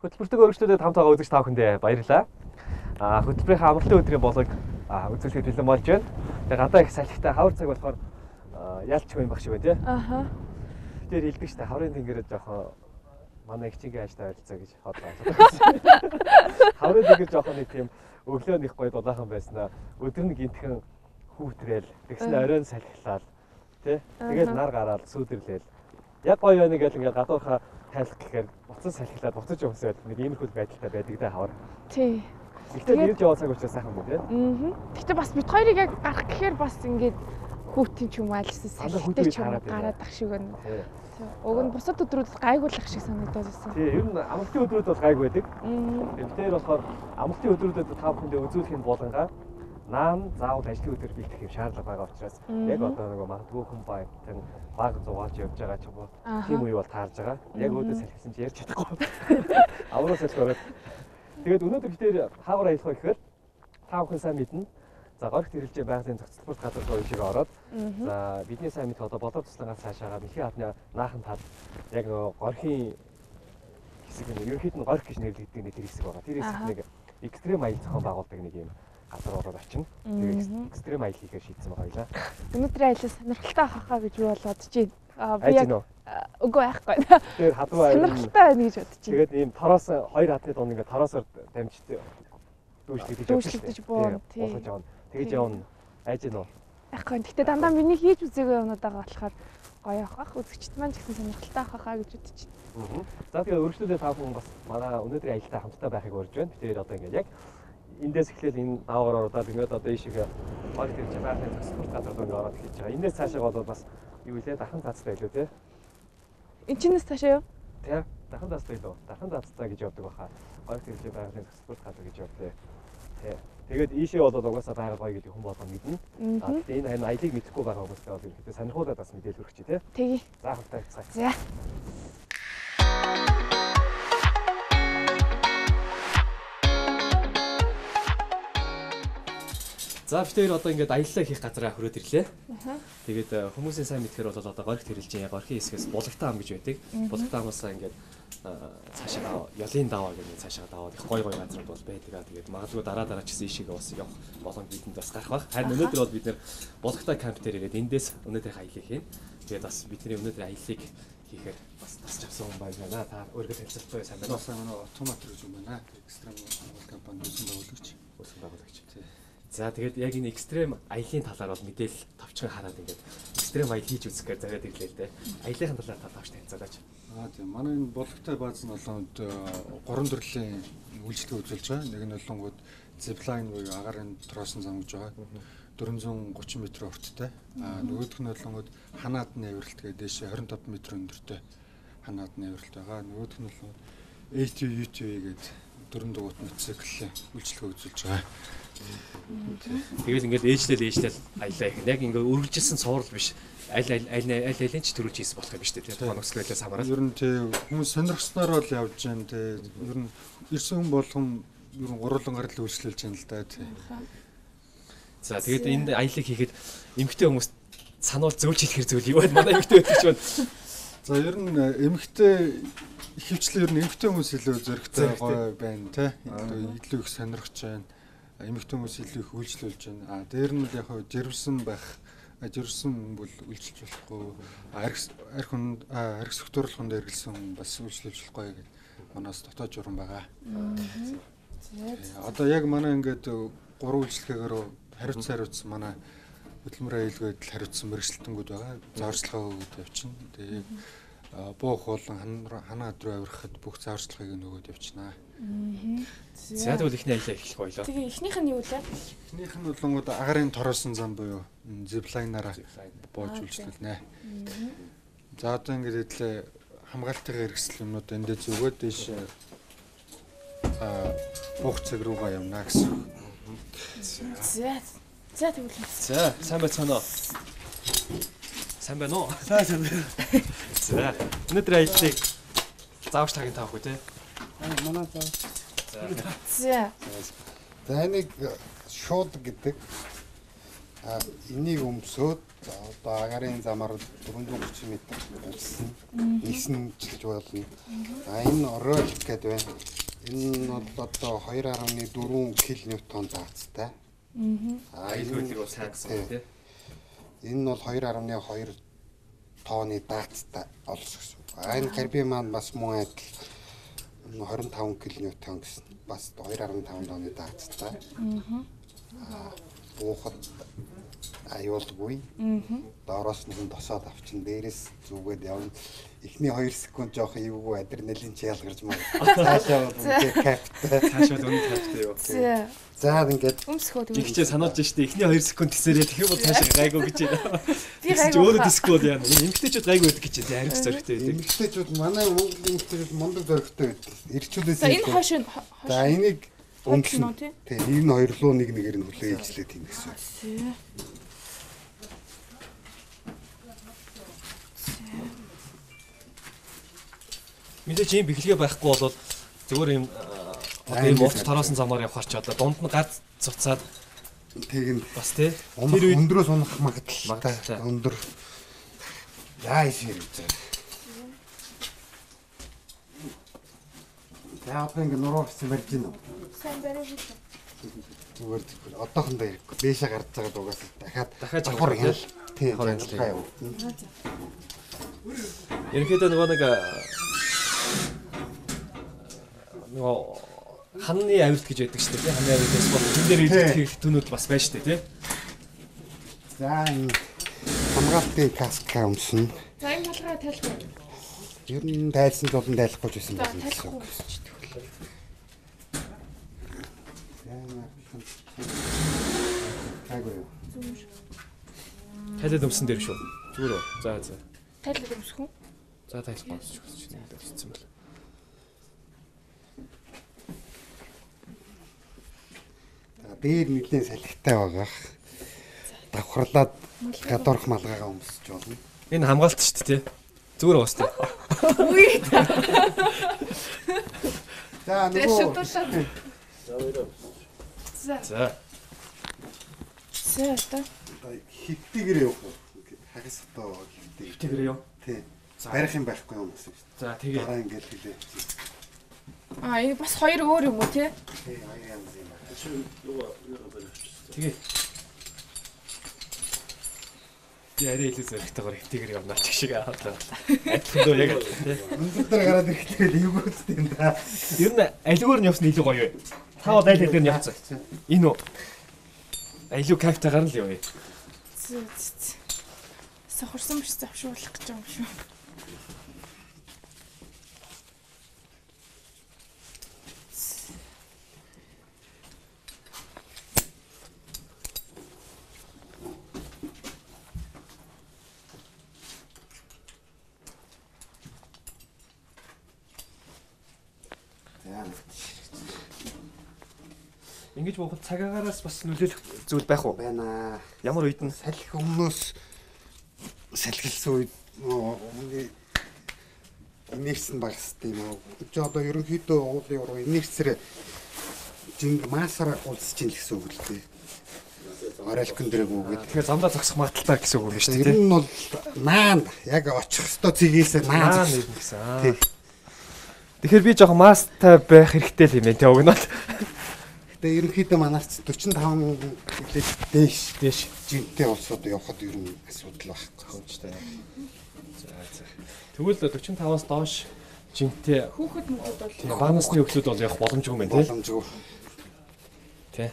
Хөтөлбөртөг өргөжлөлөд хамт байгаа үзэгч та бүхэндээ баярлалаа. Хөтөлбөрийн амралтын өдрийн болог үзүүлэхэд бэлэн болж байна. Тэгээ гадаа их салхитай хавар цаг болохоор яалчгүй юм баг шиг бай тээ. Тэр хэлдэг штэ хаврын тэнгэрээ жоохон манай их чингийн ажтай ойролцоо гэж бодлоо. Хаврын тэнгэр жоохон нэг тийм өглөө нэг гоё дулаахан байснаа өдөр нь гинтхэн хүүтрээл тэгсэн оройн салхилаад тий. Тэгээд нар гараад сүйдэрлээл. Яг гоё байна гэж ингээд гадуурхаа тайлах гэхээр буцаж салхилаад буцаж өмсөөл нэг иймэрхүү байдалтай байдаг да хавар. Тий. Тэгтээ нэрж яваа цаг учраас сайхан байна тий. Тэгтээ бас бид хоёрыг яг гарах гэхээр бас ингээд хүүтэн ч юм айлсан салхитай ч юм гараад ах шиг байна. Уг нь бусад өдрүүдэд гайгуулах шиг санагдаад байсан. Тий, ер нь амралтын өдрүүд бол гайг байдаг. Тэр болохоор амралтын өдрүүдэд та бүхэндээ үзүүлэх нь болонгаа наан заавал ажлын өдөр бэлтгэх юм шаардлага байгаа учраас яг одоо нэг магадгүй хүн баян баг зугаалж явж байгаа ч юм уу тийм үе бол таарж байгаа. Яг өөдөө салхисан чи ярьж чадахгүй. Аврал салхиороод. Тэгээд өнөөдөр битээр хавар аялах гэхээр та бүхэн сайн мэднэ. За горьх тэрэлжээ байгалийн зохицлбол газар руу ишиг ороод за бидний сайн мэдэх одоо болоо туслангаас цаашаага дэлхийн хадны наахан тал яг нөгөө горьхийн хэсэг нь ерөнхийд нь горьх гэж нэрлэгддэг нэг тэр хэсэг байгаа. Тэр хэсэг нэг экстрем аял зохион байгуулдаг нэг юм газар ороод очино. Тэгээд экстрем аял хийхээр шийдсэн байгаа байлаа. Өнөөдрийн аялал сонирхолтой хахаа гэж юу бодож байна? Би яг үгүй байхгүй. Тэр хадуу аял сонирхолтой байна гэж бодож байна. Тэгээд ийм тороос хоёр хадны дунд ингээд тороосоор дамжиж дүүшлэгдэж боон тий. Тэгэж явна. Айж гэнэ үү? Яахгүй. Гэтэ дандаа миний хийж үзээгүй юмнууд байгаа болохоор гоё явах. Үзэгчд маань ч гэсэн сонирхолтой авахаа гэж бодож байна. За тэгээ өргөжлөлөө та бүхэн бас манай өнөөдрийн аялалтай хамтдаа байхыг урьж байна. Тэгэхээр одоо ингээд яг эндээс эхлээл энэ даавар ороод ингээд одоо ийшээ баг тэр байгалийн спорт газар руу ингээд ороод хийж байгаа. Эндээс цаашаа бол бас юу вэ? Дахан цаацтай илүү тий. Энд чинээс цаашаа юу? Тий. Дахан цаацтай илүү. Дахан цаацтай гэж явдаг баха. Баг тэр байгалийн спорт газар гэж явдаг. Тий. Тэгээд ийшээ болоод угаасаа байгаа гоё гэдэг хүн болгоо мэднэ. Тэгээд энэ аялыг мэдэхгүй байгаа хүмүүстэй бол ихэд сонирхуулаад бас мэдээлэл өгч тий. Тэгье. За хамтаа цаа. За. За битээр одоо ингээд аяллаа хийх газараа хүрээд ирлээ. Тэгээд хүмүүсийн сайн мэдхээр бол одоо горьх тэрэлжээ горьхийн хэсгээс Булгатаа ам гэж байдаг. Булгатаа амаасаа ингээд цаашаа ёлын даваа гэдэг цаашаа даваад их гой газрууд бол байдаг. Тэгээд магадгүй дараа ч гэсэн ишигээ бас явах болон бидэнд бас гарах баг. Харин өнөөдөр бол бид нэр Булгатаа камп дээр ирээд эндээс өнөөдрийн аяллыг хийнэ. Тэгээд бас бидний өнөөдрийн аяллыг хийхээр бас тасч авсан хүн байна. Та өөргөө танилцуулбай сайн байна уу? Сайн байна уу? Автомат гэж юм байна. Экстрем компани үүсгэн байгуулагч. За тэгээд яг энэ экстрем аялын талаар бол мэдээлэл товчхон хараад ингээд экстрем аял хийж үзэх гэж завьад ирлээ л дээ. Аялын талаар та тавч танилцуулаач. Тийм. Манай энэ Булгатаа бааз нь болоод 3 төрлийн үйлчлэг үзүүлж байгаа. Нэг нь болонгууд zipline буюу агарын троосон зам гэж байгаа. 430 м урттай. Нөгөөх нь болонгууд ханаадны авиралт гэдэг дээш 25 м өндөртэй ханаадны авиралт байгаа. Нөгөөх нь болонгууд ATV гэдэг 4 дугуйт мотоцикл үйлчлэг үзүүлж байгаа. Тэгэл ингээд ээжлэл аялаа их. Яг ингээд үргэлжилсэн цуврал биш. Аль ч төрүүлж хийсэн болох юм биш үү? Хоногсол байлаас хамаарал. Ер нь тий хүмүүс сонирхсноор бол явж байна тий. Ер нь ирсэн хүн болгон ер нь гурлан гарал үйлчлүүлж байна л да тий. За тэгээд энэ аялыг хийхэд эмэгтэй хүмүүс сануул зөвлж хэлэхэр зөвл юу байна? Манай эмэгтэй өдөрч байна. За ер нь эмэгтэй ихэвчлэн ер нь эмэгтэй хүмүүс илүү зөрөгтэй гоё байна тий. Илүү их сонирхож байна. Эмэгтэй хүмүүс илүү их үйлчлүүлж байна. Дээр нь яг жирэмсэн байх жирэмсэн бол үйлчлж болохгүй. Арх сөхтөрлөхөнд эргэлсэн бас үйлчлүүлж болохгүй гэдэг манаас дотоод журам байгаа. Одоо яг манай ингээд 3 үйлчлэгээр хариуцсан манай хөдөлмөр аюулгүйд хариуцсан мэрэгчлэлтэнгүүд байгаа. Зааварчилгаа өгөөд явчихна. Тэгээ буух болон ханаад руу авирахад бүх зааварчилгааг нөгөөд явчихна. За тэгвэл ихний аялал эхлэх байлаа. Тэгээ эхнийх нь юу вэ? Эхнийх нь болонгууд агарын тороосон зам буюу zipline-аараа бууж үйлчлүүлнэ. За одоо ингээд хэдлээ хамгаалтын хэрэгсэл юмнууд эндээ зүгөөд дэш буух цаг руугаа явна гэсэн. За тэгвэл. За сайн байцгаана уу? Сайн байна уу? Сайн. За өнөөдөр аяллыг заавч тагийн таах үү те? Манай За. За энийг шууд гэдэг. Энийг өмсөөд одоо агарын замаар 430 м өмссөн. Нийсэн жилж болно. Энэ орой гэдэг байна. Энэ бол одоо 2.4 кН заацтай. Аюулгүй бол сайн гэсэн тийм. Энэ бол 2.2 тонны даацтай олс гэсэн. Энэ карбин маань бас мөн адил 25 кН гэсэн. Бас 2.5 тонны даацтай. Буухад аюулгүй. Доороос нь тосоод авчин дээрээс зүгээд явна. Эхний 2 секунд жоох эвгүй адреналин ялгарч маа. Цаашаа үнэ каптай. Цаашаа үнэ каптай юу. За ингээд өмсөхөө тэгчээ сануулж штэ эхний 2 секунд тесэрээ тэгэх бол цаашаа гайгүй гэж байна. Би өөрөө дискод яана. Эмгтээчүүд гайгүй байдаг гэж байна. Арих зоригтой байдаг. Эмгтээчүүд манай Монголын эмгтээчүүд мундаг зоригтой байдаг. Ирчүүдээс За энэ хошин. За энийг өмсөн. Тийм энэ хоёр руу нэгээр нь хүлээ ижлээд тийм гэсэн. Мэдээж ийм бэхлэгээ байхгүй бол зүгээр юм одоо ийм урт тароосон замаар явах ч одоо дунд нь гад цуцаад тэг нь бас тий өндрөөс унах магадлалтай өндөр яа ишээ. За одоо ингэ нуруугсан барьж гинэ. Сайн барих үү. Зүгээр одоохондоо ярихгүй. Бээшээ гарч байгаад угаасаа дахиад давхар ял. Тийм. Ерөнхийдөө нөгөө ханны авилт гэж байдаг шүү дээ. Ханны авилтээс бол тэн дээр идэх түнүүд бас байна шүү дээ, тий. За энэ хамгаалтын каска өмсөн. За энэ халгаа тайлах. Ер нь тайлсан ч болон тайлахгүй ч байсан байна. Тайлахгүй өмсч тэгвэл. Айгуу. Тайлаад өмсөн дээр шүү. Зүгээр үү. За. Тайлаад өмсөх үү? За тайлахгүй өмсч байна. Нэг хэлсэн байна. Дээр нэлийн салхитай байгаа. Давхарлаад гадуурх малгайгаа өмсөж болно. Энэ хамгаалт шүү дээ, тий. Зүгээр уус тий. Үгүй. За нөгөө За. За. хиттэйгэр явах уу? Хагас одоо хиттэйгэр яв. Тий. Барих юм байхгүй юм гэсэн шүү дээ. За тэгээ. Дараа ингээл хэлээ. Энэ бас хоёр өөр юм уу тий? Тий, хоёр янз юм байна. Тэгээ. Ярэ илүү зэрэгтэйгээр хиттэйгэр явнаа ч шиг хаадлаа. Адилхан яг тий. Өндөр дээр гараад ирэхдээ эвгүүцтэй юм да. Ер нь аливаар нь явсан илүү гоё юу? Та бол аль дээр нь явцсан. Энэ үү? Айлуу кафтагаар л явъя. Сохорсон биш завшуулах гэж юм шүү. Ингэж бохол цагаагаараас бас нөлөөлөх зүйл байх уу? Байна. Ямар үед нь салхи өмнөөс салхилсан үед инерц нь багасдаг юм уу? Чи одоо ерөнхийдөө уулын уруу инерцээр жинг масаар улсч ин гэсэн үг л дээ. Орайлкон дэрэг үгээд. Тэгэхээр замдаа зогсох магадaltaй гэсэн үг юм шүү дээ. Тэр нь бол наан яг очих ёстой цэгээс наан гэсэн. Тэгэхээр би жоохон мастай байх хэрэгтэй л юм байна те өгнөл. Тэгээ ерөнхийдөө манайч 45 жилээс дээш жинтэй улсууд явахад ер нь асуудал байхгүй ч таа. За. Тэгвэл 45-аас доош жинтэй Хүүхэд мөхөд бол баа насны өхлүүд бол явах боломжгүй юм байна те. Боломжгүй. Тэ.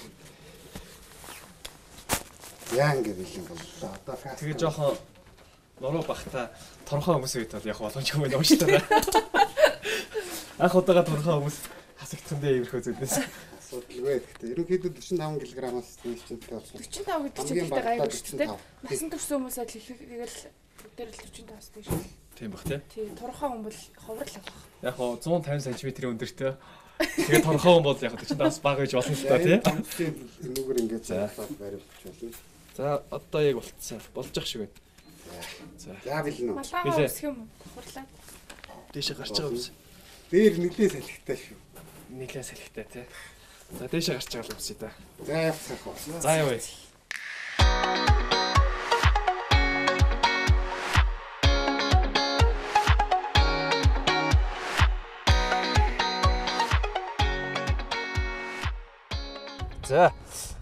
Яа ингэ хэлэн бол одоо фаст. Тэгээ жоохон нуруу бахта торхоо хүмүүс үед бол явах боломжгүй байна шүү дээ. Анх удаага торхоо хүмүүс хасагдсандээ ирэх үзэднээс. Асуудалгүй. Гэхдээ ерөнхийдөө 45 кг-аас дээш жинтэй болсон. 45 гэдэг чинь тэгтээ гайгүй шүү дээ. Насан турш хүмүүсээ л тэгэл дээр л 45-аас дээш. Тийм бах тий. Тий, торхоо хүн бол ховрол авах. Яг хоо 150 см-ийн өндөртэй. Тэгээ торхоо хүн бол яг 45-аас бага гэж болно л та тий. Энүүгээр ингэж цаашлаад баримтч болно. За одоо яг болцсон. Болж ах шиг байна. За. За билнэ үү? Малгайгаа өсөх юм уу? Хурлаа. Дээшээ гарч байгаа юмс. Дээр нэлээ салхитай шүү. Нэлээ салхитай тий. За дээшээ гарч байгаа юм си та. За явах уу. За явъя. За.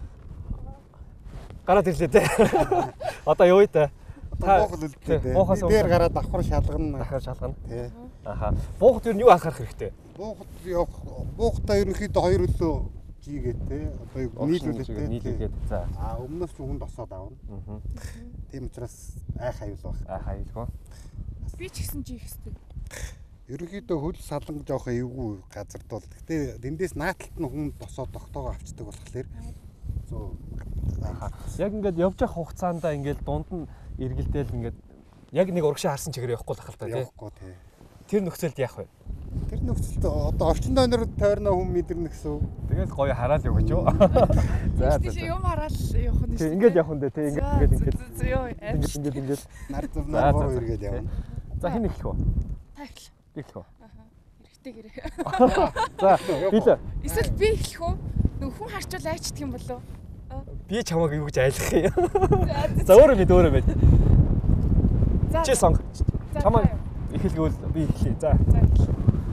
Гараад ирлээ те. Одоо юу вэ те? Боохол үлдээ. Дээр гараад давхар шалгана. Дахиад шалгана. Тий. Аха. Буухад юу анхаарах хэрэгтэй? Буухтаа ерөнхийдөө 2 өлөө жигээд те. Одоо юу нийлүүлээд нийлүүлээд. За. Өмнөөс ч хүн босоод авна. Тийм учраас айх аюул баг. Айх аюулгүй. Би ч гэсэн жиих хэвчээ. Ерөнхийдөө хөл салан жоохон эвгүй газар бол. Гэтэ тэндээс нааталт нь хүн босоод тогтоогоо авчдаг болохоор зөө. Яг ингээд явж явах хугацаанд ингээд дунд нь эргэлдээл ингээд яг нэг урагшаа харсан чигээр явахгүй л ахaltaа тий. Явахгүй тий. Тэр нөхцөлд яах вэ? Тэр нөхцөлд одоо орчин тойрноор тойрноо хүн мэдэрнэ гэсэн үг. Тэгэл гоё хараад явж юу. За тийм юм хараад явах нь шүү. Ингээд явах нь дээ тий. Ингээд. Йоо. Ингээд. Нар зурнаа гоо эргээд явна. За хин эхлэх үү? Та эхлэх. Эхлэх үү? Хэрэгтэй гэрээ. За би л. Эсвэл би эхлэх үү? Нөх хүн харчвал айчдаг юм болов? Би чамайг юу гэж айлах юм. За өөрөө мэд. За. Чи сонг. Чамайг эхлэвэл би эхлэе. За. За эхлэе.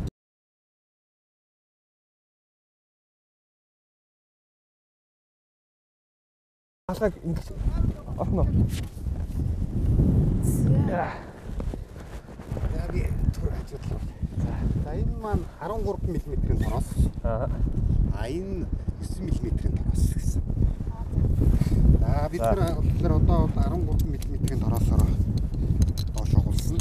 Алгаг ингэж орно. За би түр ажиглав. За энэ маань 13 мм-ийн тороос. Энэ 9 мм-ийн тороос гэсэн. За бид нар одоо 13 мм-ийн тороосоор доош угуулсан.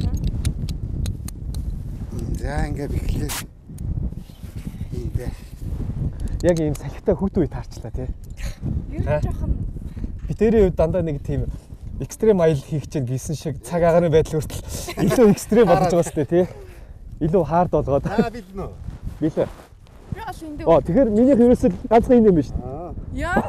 За ингээд эхлэе. Иймдээ. Яг ийм салхитай хүүтэн үе таарчлаа тий. Ер нь жоохон би тэрийн үед дандаа нэг тийм экстрем аял хийх чинь гисэн шиг цаг агаарын байдал хүртэл илүү экстрем болж байгаа сте тий. Илүү хард болгоод. Бид нөө. Билээ. би бол энд. Тэгэхээр минийх ерөөсөө ганцхан энэ юм биш. Яа.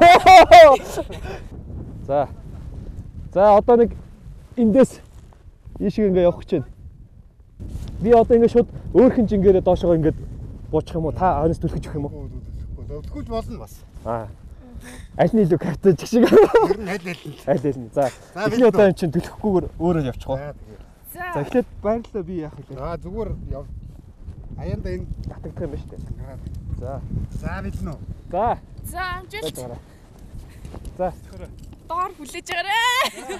За одоо нэг эндээс ийшээ ингээ явах гэж байна. Би одоо ингээ шууд өөрхөн жингээрээ доошоо ингээ буучих юм уу? Та хойноос түлхэж өгөх юм уу? Өвтгүүлж болно бас. Аль нь илүү картаж шиг. Ер нь аль нь. За. Эхний удаа эн чинь түлхэхгүйгээр өөрөө явчих уу? За эхлээд баярлалаа би яах вэ? Зүгээр яв. Аяанда энэ татагдах юм ба штэ. За билнэ үү? За амжилт. За. Доор хүлээж байгаарэ.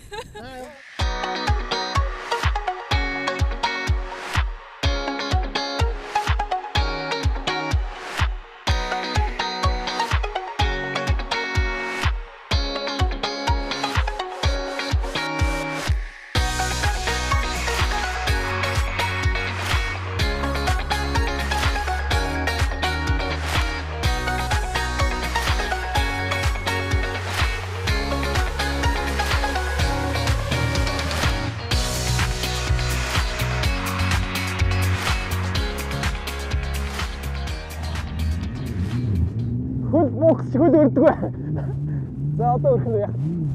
Хөл өрдөг бай. За одоо өрхөн яах.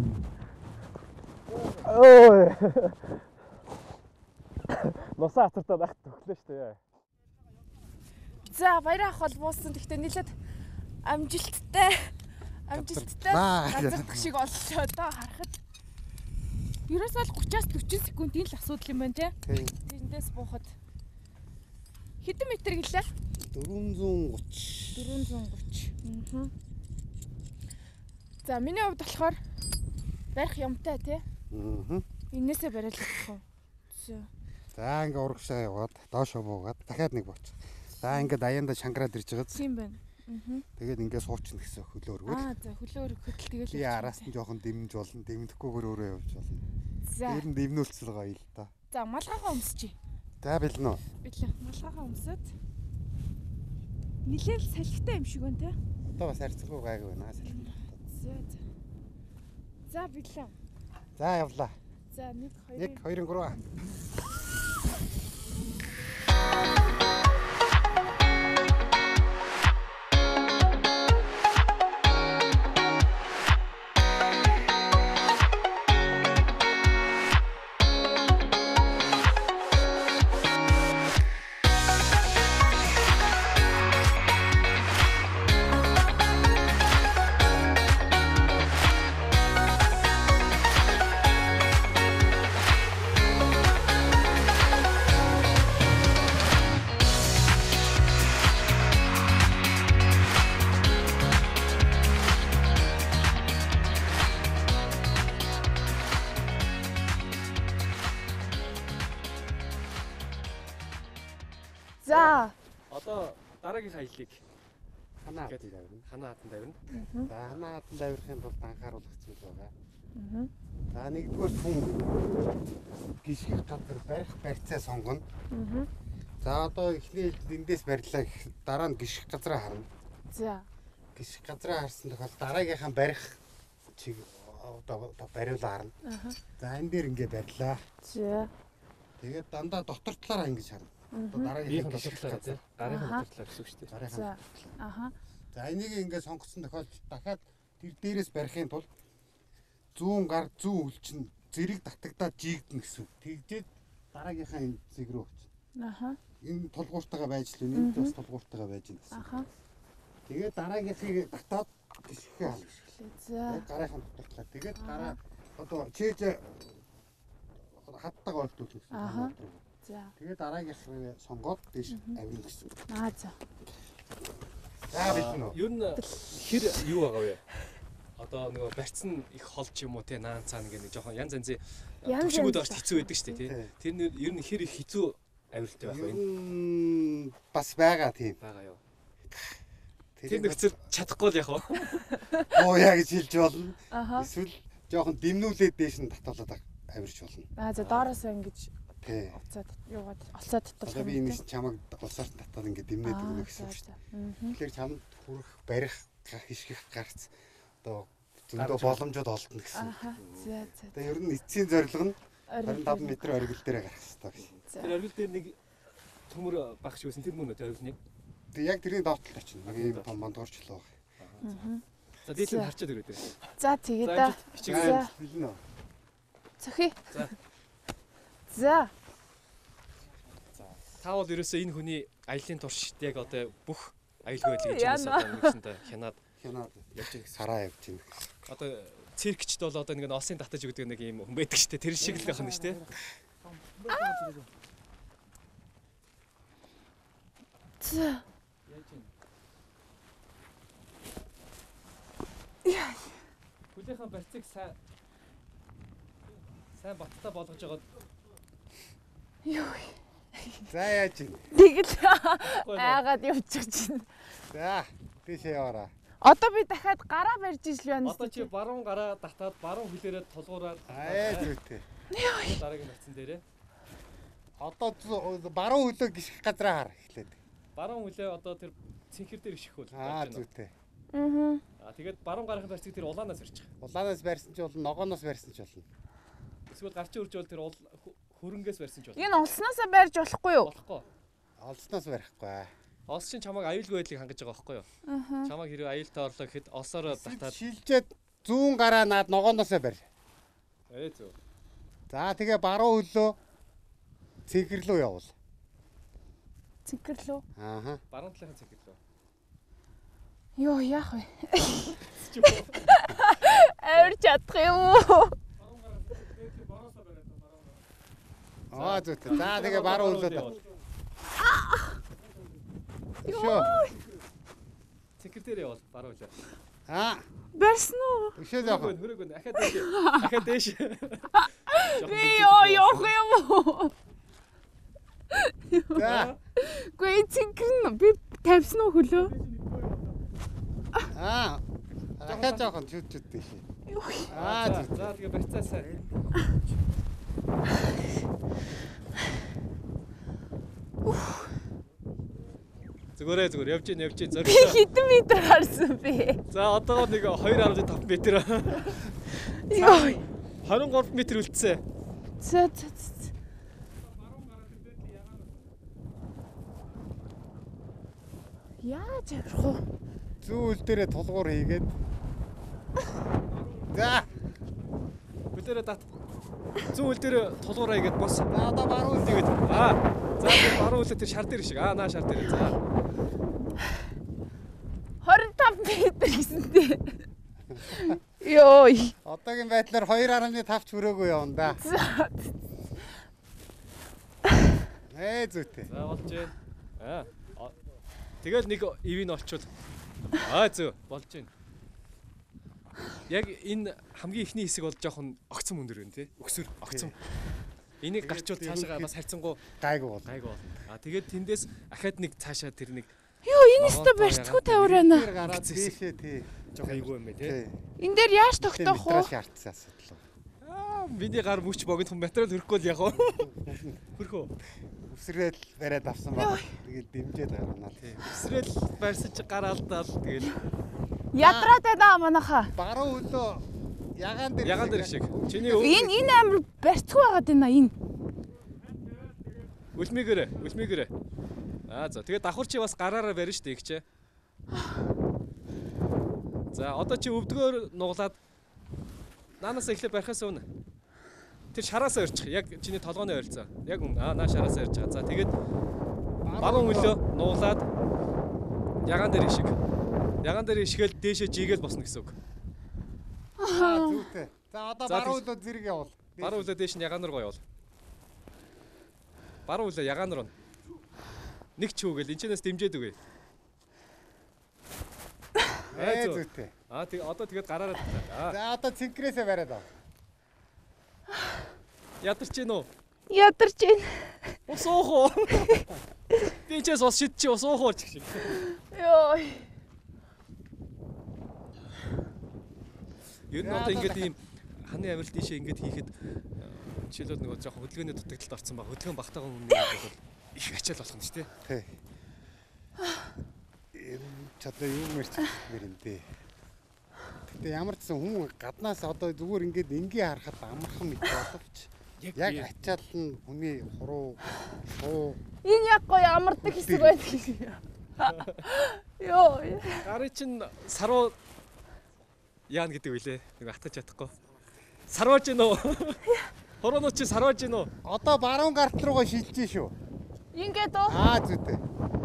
Ой. Носоо хацартаа байх төглөө шүү дээ. За баяраа ах бол буусан. Гэхдээ нийлээд амжилттай газардах шиг боллоо доо харахад. Ерөөсөө л 30-аас 40 секундын л асуудал юм байна те. Тэндээс буухад хэдэн метр гэлээ? 430. За миний хувьд болохоор барих юмтай тий. Энээсээ бариад болох уу? За ингээ урагшаа яваад доошоо буугаад дахиад нэг бууч. За ингээд аяанда шангараад ирж байгаа. Тийм байна. Тэгээд ингээ суучин гэсэн хөлөө өргөөл. За хөлөө өргөхөд л тэгэл. Би араас нь жоохон дэмж болно. Дэмдэхгүйгээр өөрөө явж болно. За. Тэр нь дэмнүүлцэл гоё л да. За малгайгаа өмсчий. За билнэ үү? Билээ. Малгайгаа өмсөд. Нилээл салхитай юм шиг байна те. Одоо бас харьцангуй гайг байна салхи. За билээ. За явлаа. За 1 2 1 2 3. Одоо дараагийн хаялыг ханаа хатан давирна. ханаа хатан давирна. За ханаа хатан давирахын тулд анхааруулах зүйл байгаа. За нэгдүгээр хүн гიშгэх газар барих барьцаа сонгоно. За одоо эхний эндээс барьлаа дараа нь гიშгэх газараа харна. За. Гიშгэх газараа харсан тохиол дараагийнхаа барих чиг одоо бариулаа харна. За энэ дээр ингэ барьлаа. За. Тэгээд дандаа дотор талаараа ингэж харна. Одоо дараагийнхаа гიშгэх газар Гарынхаа доторлоо гэсэн үг шүү дээ. дараагийнхаа. Аха. За энийг ингэ сонгоцсон тохиолдолд дахиад тэр дээрээс барихын тулд зүүн гар зүүн үлчин зэрэг татагдаад жигдэн гэсэн үг. Тэгжээд дараагийнхаа энэ зэг рүү очино. Аха. Энэ тулгууртайгаа байж л энэ бас тулгууртайгаа байж гэнэ гэсэн. Аха. Тэгээд дараагийнхыг татаад гიშгэхээ хаална. За. Гарынхаа дотор. Тэгээд дараа одоо чээж хаттаг олдвол гэсэн. Аха. За. Тэгээд дараагийнхыг сонгоод дэш авирна гэсэн. За. За бичнэ үү? Ер нь хэр юу байгаа вэ? Одоо нөгөө барьцсан их хол ч юм уу те наан цаана гэх нэг жоохон янз янзын төвшгүүд бас хэцүү байдаг шүү дээ тий. Тэр нь ер нь хэр их хэцүү авиралтай байх вэ? Бас байгаа тийм. Бага юу. Тэр нөхцөл чадахгүй л яг уу. Оо яа гэж хэлж болно. Аха. Эсвэл жоохон дэмнүүлээд дээш нь татуулаад авирч болно. За доороос ингэж Тий. уцаад юугаад олцоод татвал Одоо би энэс чамаг усаар татаад ингэ дэмнээд өгнө гэсэн үг шүү дээ. Тэгэхээр чамд хүрэх барих хишгэх гарц одоо зөндөө боломжууд олдно гэсэн. Аха. За. Тэгээ ер нь эцсийн зорилго нь 25 м оргил дээр гарах хэрэгтэй гэсэн. Тэр оргил дээр нэг төмөр багш байсан тэр мөн үү тэр оргилныг. Тэгээ яг тэрний доотолд очино. Нэг юм том мондорчлоо байгаа. За дээдлээ харчаад ирээд. За тэгээд да. За хэлнэ үү? Цохи. За. За. Та бол ерөөсөө энэ хүний аялын туршид яг одоо бүх аюулгүй байдлыг чинээс одоо нэгсэнтэй хянаад явж байгаа сараа явж байна. Одоо циркчд бол одоо нэг носын татаж өгдөг нэг юм хүн байдаг шүү дээ. Тэр шиг л байх нь шүү дээ. За. Хүлээхэн барьцыг сайн баттай болгож байгаа. Юу. За яаж юм? Тэгэл айгаад явчих чинь. За тийшээ яваараа. Одоо би дахиад гараа барьж ижил байна. Одоо чи баруун гараа татаад баруун хөлөөрөө толгуураад Зүйтэй. дараагийн барьцсан дээрээ. Одоо баруун хөлөө гიშгэх газараа хар эхлээд. Баруун хөлөө одоо тэр цэнхэр дээр иших хөл. Зүйтэй. Тэгээд баруун гарахын барьцыг тэр улаанаас барьчих. Улаанаас барьсан ч болно, ногооноос барьсан ч болно. Эсвэл гарчин үрж бол тэр хөрөнгөөс барьсан ч болно. Энэ улснаасаа барьж болохгүй юу? Болохгүй. Олсноос барихгүй. Олс чинь чамайг аюулгүй байдлыг хангаж байгаа байхгүй юу? Чамайг хэрэг аюултай орлоо гэхэд олсоор татаад шилжээд зүүн гараа наад ногооноосоо барь. Зөв. За тэгээ баруун хөлөө цэнхэр рүү явуул. Цэнхэр лөө. Баруун талынхаа цэнхэр лөө. Йоо яах вэ? Авир чадах юм уу? Зүйтэй. За тэгээ баруун хөлөө. Шөө. Цэнхэр дээр явал баруун хөлөө. Барьсан уу? Өшөө яах вэ? Хөрөг нь ахаад дээш. Ахаад дээш. Би явах юм уу? За. Гүй цэнхэр нь би тавьсан уу хөлөө? Дахиад жоохон чүт дээш. За тэгээ барьцаасаа. Зүгээр явж гин зориг. Би хэдэн метр харсан бэ? За одоо нэг 2.5 м. Йоо. 23 м үлдсэн. За. Яаж явах вэ? Зүүн хөл дээрээ тулгуур хийгээд. За. Хөлөөрөө тат. Зүүн хөл дээр тулгуураа хийгээд бос. Одоо баруун тэгээд. За тэр баруун хөлөө тэр шар дээр шиг. Наа шар дээр. За. 25 метр гэсэнтэй. Йоо. Одоогийн байдлаар 2.5 ч хүрээгүй явна да. Зүйтэй. За болж байна. Тэгэл нэг ивэн олчвол. Зөв болж байна. Яг энэ хамгийн ихний хэсэг бол жоохон огцом өндөр байна тий. Өксөр огцом. Энийг гарчвал цаашаа бас харьцангуй гайгүй бол. Тэгээд тэндээс ахаад нэг цаашаа тэр нэг Йоо, энэ өстө барьцгүй тавир байна. Тэр гараад дээшээ тий. жоо айгүй юм бэ тий. Энэ дээр яаж тогтоох вэ? Шаардсан асуудал. Миний гар мөч богино хүн материал хөрөхгүй л яг уу. Хөрхөө. Үсрээл бариад авсан баг. Тэгээд дэмжээд гаргана тий. Эсрэл барьсаж гар алдаал тэгэл Ядраад байна манайха. Баруун хөлөө ягаан дээр шиг. Чиний Энэ амир барьцгүй байгаад байна энэ. Үлмигэрэ. За тэгээд давхар чи бас гараараа барина шүү дээ их чи. За одоо чи өвдгөөр нуглаад наанаас эхлээ барихаас өмнө тэр шараасаа өрчих. Яг чиний толгойн ойролцоо. Яг наа шараасаа өрч байгаа. За тэгээд баруун хөлөө нуглаад ягаан дээр ишгээл дээшээ жигээл босно гэсэн үг. Зүйтэй. За одоо баруун хөлөө зэрэг явуул. Баруун хөлөө дээш нь ягаан руу явуул. Баруун хөлөө ягаан руу. Нэг ч үгээл энэчнээс дэмжээд үгүй. Зүйтэй. Тэг одоо тэгээд гараараа. За одоо цэнхрээсээ бариад ав. Ядарч гин үү? Ядарч байна. Ус уухуу. Бичээс ус шидчих ус уухууч гэх шиг. Йоо. Ер нь одоо ингээд ийм ханы авирал тийшээ ингээд хийхэд жишээлбэл нөгөө жоохон хөдөлгөөний дутагдалд орсон баг. Хөдөлгөөн багтаагаа өмнө бол их ачаал болох нь шүү дээ. Тий. Чадаа юу мэрч мэрэн дээ. Гэтэ ямар ч сан хүн гаднаас одоо зүгээр ингээд энгийн харахад амархан мэт боловч яг ачаал нь хүний хуруу шуу Энэ яг гоё амардаг хэсэг байдаг. Йоо. Гарын чин саруу яана гэдэг үлээ. Нэг атгаж чадахгүй. Сарваж гин үү? Хороонууд чи сарваж гин үү? одоо баруун гарт руугаа шилжиж шүү. Ингээд уу? Зүйтэй.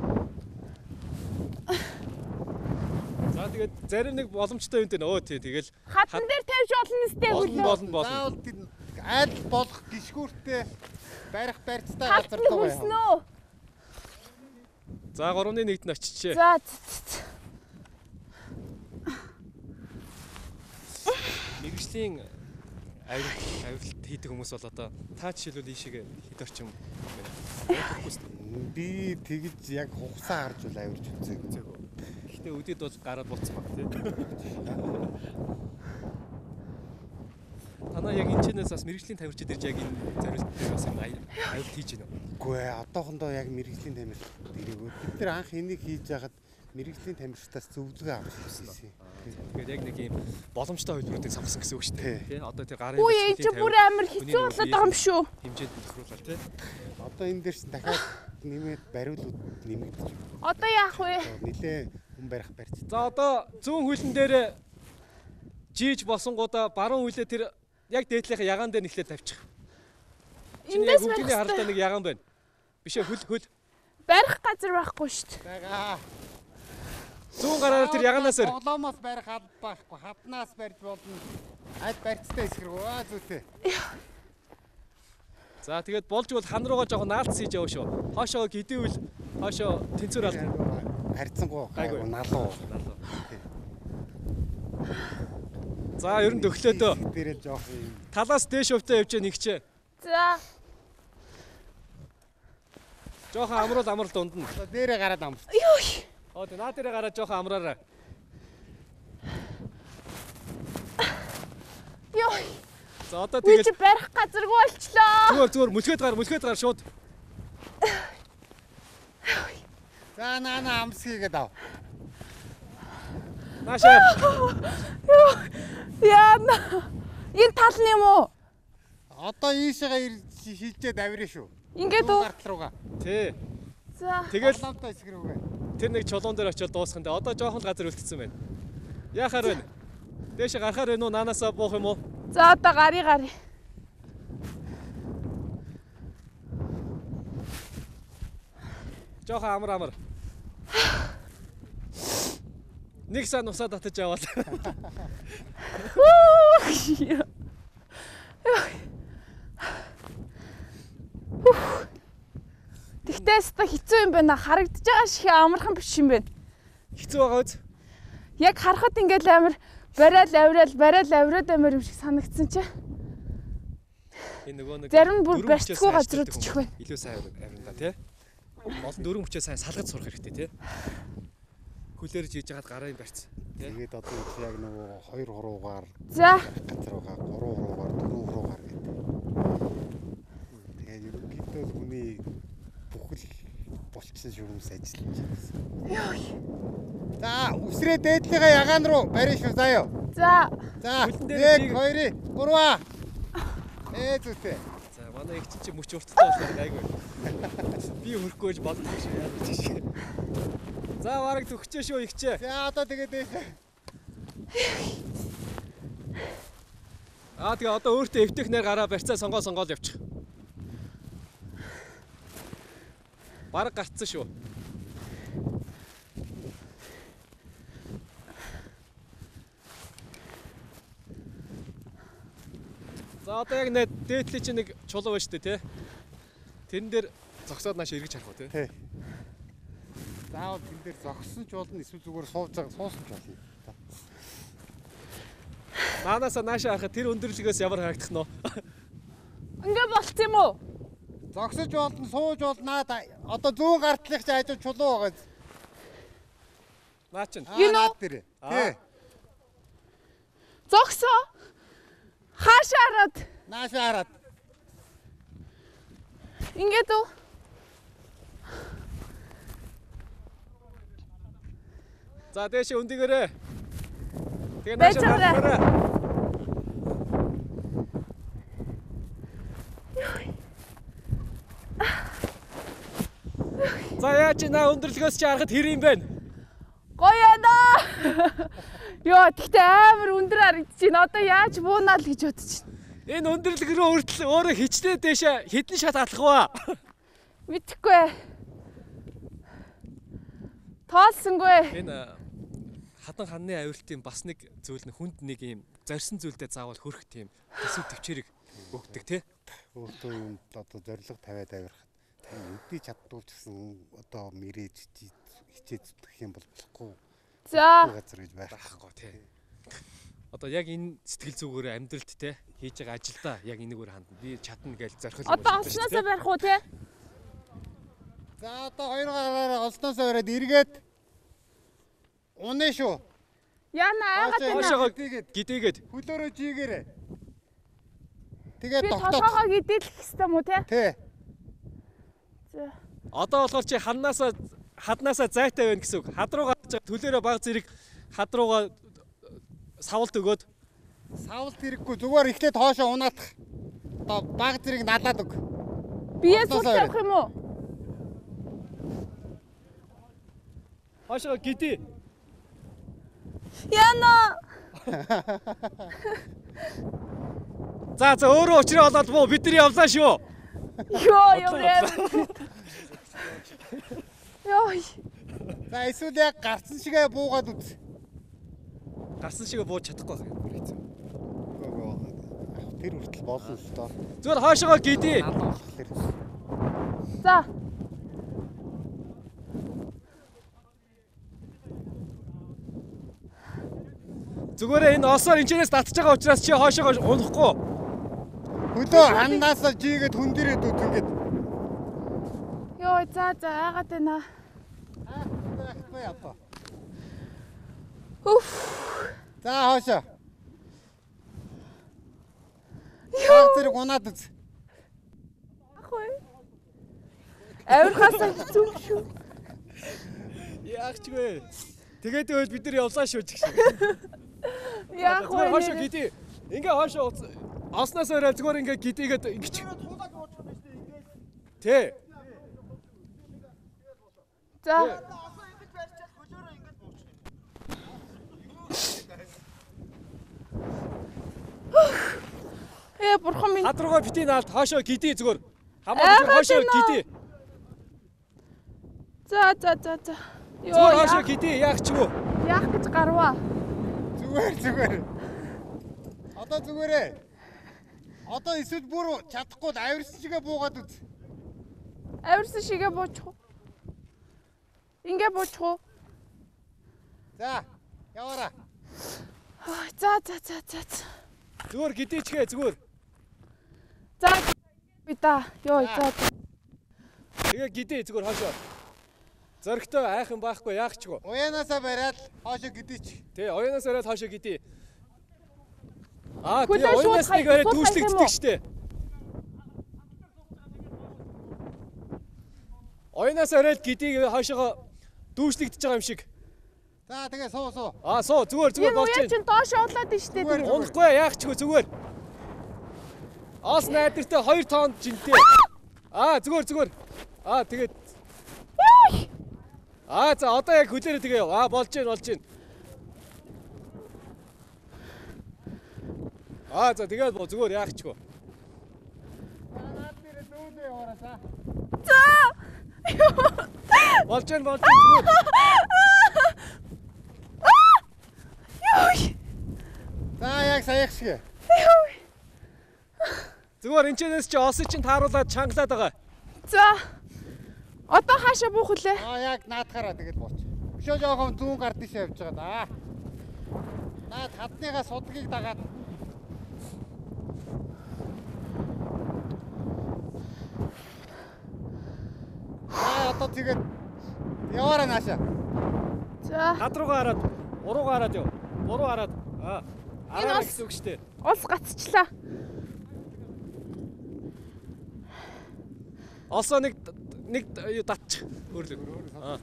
За тэгээд зарим нэг боломжтой юм дээ нөө тий тэгэл Хатан дээр тавьж олон нэстэй хөлөө. болно. Заавал айл болох гიშгүүртэй барих барьцтай газар Хатан байгаа юм. хүснөө. За 3-ны 1-д нь очичээ. За. Мэргэжлийн авиралт хийдэг хүмүүс бол одоо та жишээлбэл ийшээ хэд орчим Би тэгж яг хугацаа харж бол авирч үзээг. Гэхдээ өдөд бол гараад буцсан баг тий. Танаа яг энэчнээс бас мэргэжлийн тамирчид ирж яг энэ зорилт дээр бас авиралт хийж байна уу? Үгүй ээ, одоохондоо яг мэргэжлийн тамирчид ирээгүй. Бид нэр анх энийг хийж яхад мэргэжлийн тамирчдаас зөвлөгөө авах гэсэн. Тэгэхээр яг нэг юм боломжтой хөдөлгөөнүүдийг сонгосон гэсэн үг шүү дээ. Тий. Одоо тэр гарын Үгүй энэ ч бүр амар хэцүү болоод байгаа юм шүү. Хэмжээнд тохируулаад тий. Одоо энэ дээр чинь дахиад нэмээд бариулууд нэмэгдэж. Одоо яах вэ? Нилээ хүн барих барьц. За одоо зүүн хөлн дээр жийж босонгуудаа баруун хөлөө тэр яг дээдлийнхээ ягаан дээр нэхлээд тавьчих. Чиний яг өвдгний харалтаа нэг ягаан байна. Биш ээ хөл. Барих газар байхгүй шүү дээ. Бага. Зүүн гараар тэр ягаанаас өр. Олоомоос барих алба байхгүй. Хатнаас барьж болно. Аль барьцтай эсгэрэг. Зүйтэй. За тэгээд болж бол хан руугаа жоохон наалц хийж яваа шүү. Хоошоо гидээвэл хоошоо тэнцвэр аль. Харьцангуй гайгүй налуу. За ер нь төглөөдөө. Дээрээ жоох юм. Талаас дээш өвтөө явж нэгчээ. За. Жоохон амрал дундна. Дээрээ гараад амс. Йоо. Оо наа дээрээ гараад жоохон амраарай. Йоо. За одоо Би тэгээд чи барих газаргүй болчлоо. зүгээр мүлгээд гар шууд. За наана амс хийгээд ав. Наашаа. Яана. Энэ тал нь юм уу? Одоо ийшээгээ шилжээд авираа шүү. Ингээд үү? Гарт руугаа. Тий. За. Тэгэл Олоомтой эсгэрүүгээ. тэр нэг чулуун дээр очиод дуусах нь одоо жоохон л газар үлдсэн байна. Яахаар вэ? Дээшээ гарахаар вэ нүү наанасаа буух юм уу? За одоо гарыг. Жоохон амар. Нэг сан усаа татаж яваад. Тэгтээ ста хэцүү юм байна. Харагдаж байгаа шиг амархан биш юм байна. Хэцүү байгаа үз. Яг харахад ингээд амар барайл авираад амар юм шиг санагдсан чи. Энэ нөгөө нэг Зарим нь бүр барьцгүй газрууд ч их байна. Илүү сайн авирна тий. Олон дөрвөн хүчээ сайн салгаж сурах хэрэгтэй тий. Хүлээрж хийж ягаад гараа юм барьц. Тэгээд одоо яг нөгөө 2 хуруугаар За. газар байгаа 3 хуруугаар 4 хуруугаар гэдэг. Тэгээд ерөнхийдөө хүний бүхэл болчихсон шугамс ажиллаж байна. За, үсрээ дээдлийнхаа ягаан руу барина шүү заяа. За. За, 1 2 3. Зүйтэй. За манай их чи мөч урттай болохоор айгүй. Би хөрөхгүй гэж боддог шүү яаж чи. За бараг төгчөө шүү ихчээ. За одоо тэгээд Тэгээ одоо өөртөө эвтэх нэр гараа барьцаа сонгоол явчих. Бараг гарцсан шүү. За одоо яг дээдлийн чинь нэг чулуу байна шүү дээ тий. Тэрэн дээр зогсоод нааш эргэж харах уу тий. Тий. Заавал тэн дээр зогссон ч болно эсвэл зүгээр суусан ч болно. Наанасаа наашаа харахад тэр өндөрлөгөөс ямар харагдах нь вэ? Ингээ болц юм уу? Зогсож болно, сууж болно. Одоо зүүн гартлах чи хажуу чулуу байгаа. Наа чин. Наад дээр. Тий. Зогсоо. Хаашаа хараад. Наашаа хараад. Ингээд үү? За дээш өндөгөрөө. Тэгээ Байж наашаа байгаа. харахаарай. За яаж наа өндөрлөгөөс чи харахад хэр юм бэ? Гоё ээ. Йоо, тэгтээ амар өндөр харагдаж байна. Одоо яаж буунаал гэж бодож байна. Энэ өндөрлөг рүү хүртэл өөрөө хичнээн дэше хэдэн шат алах вэ? Мэдхгүй. Тоолсонгүй. Энэ хадан ханны авиралтын бас нэг зүйл нь хүнд нэг юм зорьсон зүйлдээ заавал хөрөх тийм төсөв төвчээрийг өгдөг тий. Өөртөө юм одоо зориг тавиад авирах. Үдий чаддуулч гэсэн одоо мэрэж хичээд зүтгэх юм бол болохгүй. За. Газар гэж байхгүй тий. Одоо яг энэ сэтгэл зүгээрээ амьдралд тий хийж байгаа ажилдаа яг энэгээр хандна. Би чадна гэж зорих юм. Одоо олсноосоо барих уу тий? За одоо хоёр гараараа олсноосоо бариад эргээд унаа шүү. Яна айгаад байна. Хоошоогоо гидээгээд Хөлөөрөө жийгээрээ. Тэгээд Би тогтоо. толгоогоо гидээлэх хэвээр юм уу тий? Тий. За. одоо болохоор чи хаднаасаа зайтай байна гэсэн үг. Хад руу гарч байгаа төлөөрөө баг зэрэг хад руугаа савлт өгөөд Савлт хэрэггүй зүгээр ихлээд хоошоо унаадах. Одоо баг зэрэг налаад өг. Бие сул явах юм уу? хоошоо гидээ. Яна. За өөрөө учраа болоод муу бид нар явлаа шүү. Йоо явраа. Йоо. За эсвэл яг гарцсан шигээ буугаад үз. Гарсан шиг бууж чадахгүй байна. Тэр хүртэл болно шүү дээ. Зүгээр хоошоогоо гидээ. За. Зүгээр энэ осоор энэчнээс татж байгаа учраас чи хоошоогоо унахгүй. Хөлөө хандаасаа жигээд хүн дээрээ дүүт ингээд. Йоо за айгаад байна. Уф. За хоошоо. Баг зэрэг унаад үз. Ахгүй. Авирхаас хэцүү шүү. Яах ч вэ? Тэгээд өөл бид нар явлаа шүү ч гэсэн. Яах вэ? Хоошоо гидээ. Ингээ хоошоо осноос орой зүгээр ингээ гидээгээд ингэж. Тэ. За. Бурхан минь. Хад руугаа битий наалт хоошоо гидээ зүгээр. Хамаагүй хоошоо гидээ. За. Зүгээр хоошоо гидээ яах ч вэ? Яах гэж гарваа. Зүгээр. Одоо зүгээрээ. Одоо эсвэл бүр чадахгүй авирсан шигээ буугаад үз. Авирсан шигээ буучих уу? Ингээ буучих уу? За, яваараа. За. Зүгээр гидээчгээ зүгээр. За би да. Йоо за. Тэгээ гидээ зүгээр хошоо. Зөрөгтэй айхан байхгүй яах ч гоо. Уянаасаа бариад хоошоо гидээч. Тэ уянаас ороод хошоо гидээ. Аа Хүлээн тэгээ шууд уянаас нэг ороод сууд дүүшлэгддэг штэ. Уянаас ороод гидээ хошоо дүүшлэгдэж байгаа юм шиг. За тэгээ суу. Аа суу зүгээр Энэ болж уян байна. чинь доош явуулаад нь штэ тэгээ. Унахгүй яах ч гоо зүгээр. Аас найдартай 2 тоонд жинтэй. Аа зүгээр. Аа тэгээд Аа за одоо яг хүлээрээ тэгээ. Аа болж байна. Аа за тэгээд зүгээр яах ч гоо. Наад дээр дүүлээ яваасаа. За. Болж байна зүгээр. За яг саях шиг. Зүгээр энэчнээс чи ос чинь тааруулаад чангалаад байгаа. За. Одоо хаашаа буух үлээ? Яг наадахаараа тэгэл бууч. Өшөө жоохон зүүн гар дэше явж байгаа да. Наад хадныгаа судгийг дагаад. Одоо тэгээд яваараа нааша. За. Над руугаа хараад, уруугаа хараад юу? Буруу хараад. Араа ус- гэсэн үг штэ. Ус гацчлаа. Осоо нэг юу татчих. Өөрлөг. Аа.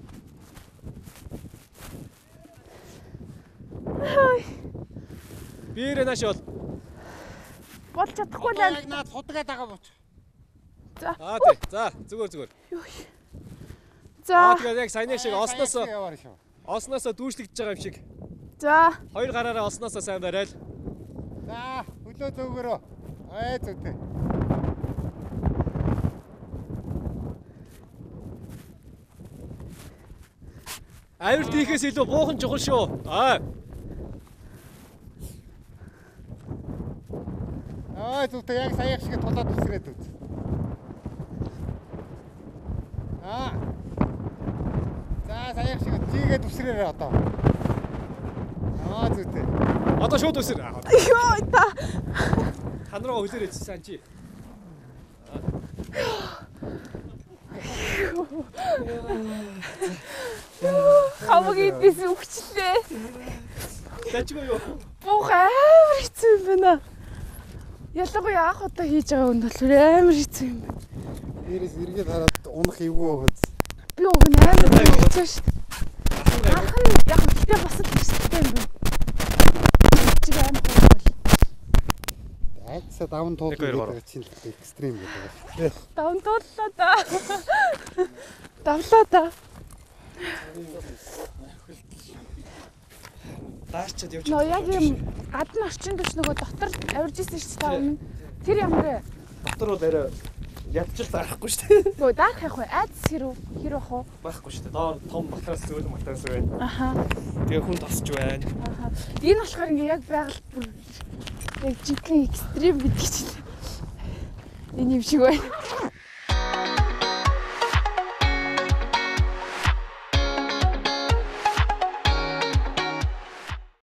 Биэрэ нааш бол. Болж чадахгүй л Яг наад судгаа дагаа бууч. Аа тий. За зүгээр. За. Тэгээд яг саяны шиг осноосоо яваар шүү. осноосоо дүүшлэгдэж байгаа юм шиг. За. Хоёр гараараа осноосоо сайн барайл. За хөлөө зөөгөрөө. Зүйтэй. Авирт хийхээс илүү буухан чухал шүү. Зүйтэй яг саях шиг тулаад үсрээд үз. За саях шиг жигээд үсрээрээ одоо. Зүйтэй. Одоо шууд үсэр. Йоо та. Ханараа хөлөөрэй сайн чи. Хамгийн дэс өгчлээ. Тачгүй юу? Буух амар хэцүү юм байна. Ялангуяа анх удаа хийж байгаа хүнд бол амар хэцүү юм байна. Дээрээс эргээд хараад унах эвгүй хөз. Би уг нь амар хэцүү шүү дээ. Анх нь яг гэхдээ бас л хэцүүтэй юм байна. Чиг амар бол. Айцаа даван туулах гэдэг чинь экстрим гэдэг байна. Давн тууллаа да. Давлаа да. Даачаад явж. Нөө яг юм гадны орчин төч нөгөө дотор авирж исэн шүү дээ өмнө. Тэр ямар вэ? Дотор бол арай ядчих зарахгүй шүү дээ. Нөгөө даах явах вэ? Айдас хэр бах уу? Байхгүй шүү дээ. Доор том матрас зөөлөн матрас байна. Аха. Тэгээ хүн тосч байна. Аха. Энэ болохоор ингээ яг байгаль бүр яг жинхэнэ экстрим гэдэг чинь. Энэ юм шиг байна.